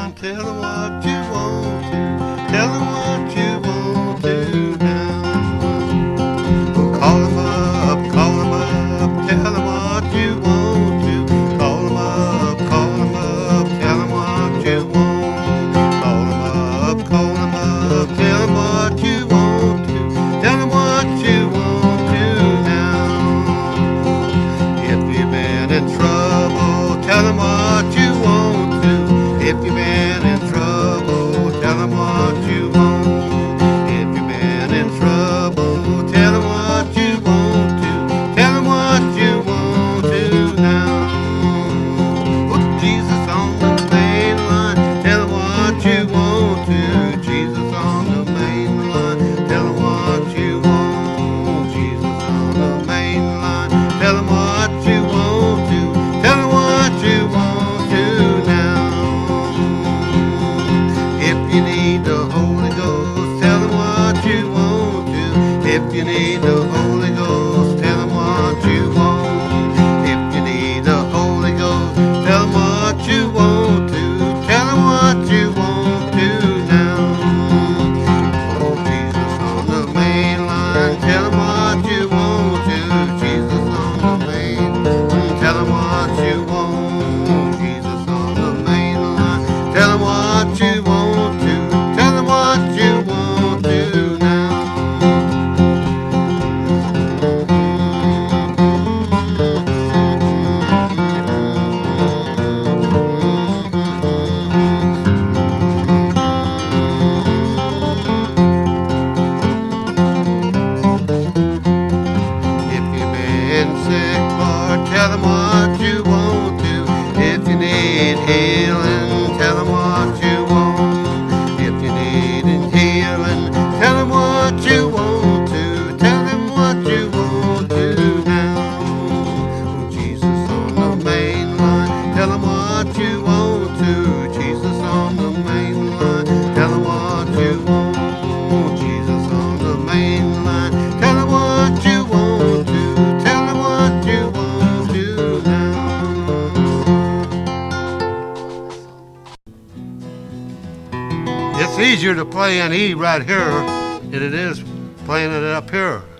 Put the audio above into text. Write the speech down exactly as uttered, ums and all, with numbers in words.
line. Tell them what you want to. Tell them what you want to now. Call them up, call them up. Tell them what you want to. Call them up, call them up. Tell them what you want. Call them up, call them up. Tell them what you want to. Tell them what you want to now. If you've been in trouble, tell them what you want to. If you've been in trouble, tell them what you want. If you've been in trouble, tell them what you want to. Tell them what you want to now. Put Jesus on the main line. Tell them what you want to. Jesus on the main line. Tell them what you want. Jesus on the main line. Tell them what you want to. Tell them what you want to now. If you need the Holy Ghost, tell them what you want to. If you need the Holy Ghost, tell them what you want. If you need the Holy Ghost, tell them what you want to. Tell them what you want to now. Oh, Jesus on the main line, tell them what you want to. Jesus on the main line, tell them what you want. Jesus on the main line, tell them what you want to. Tell them what you want to now. If you've been sick, Lord, tell them what you want to. If you need healing, tell them what you want. If you need healing, tell them what you want to. Tell them what you want to now. Oh, Jesus on the main line, tell them what you want to. Jesus on the main line, tell them what you want. Jesus on the main line, tell them what you want to. Tell them what you want to now. It's easier to play an E right here than it is playing it up here.